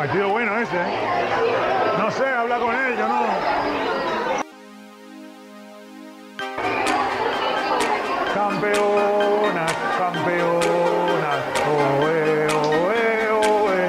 Partido bueno ese, ¿eh? No sé, habla con él, yo no. Campeonas, campeonas, oe, oe, oe.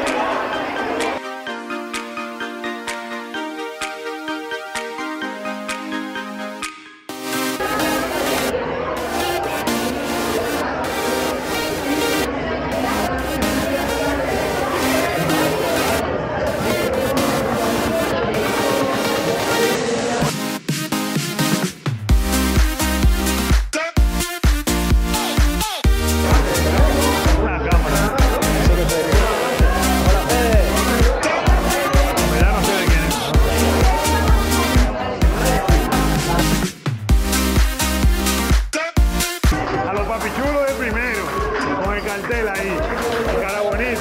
Papichulo de primero, con el cartel ahí, cara bonita.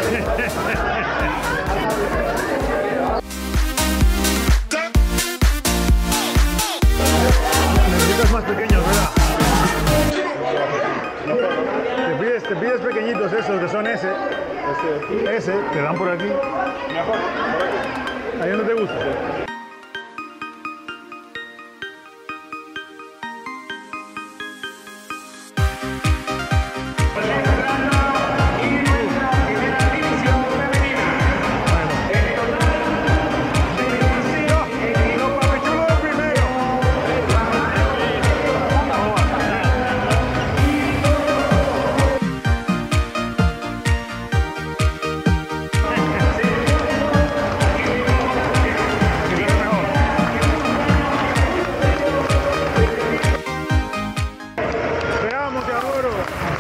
Necesitas más pequeños, ¿verdad? Te pides pequeñitos esos que son ese, te dan por aquí. ¿Ahí no te gusta? Te amo, te adoro.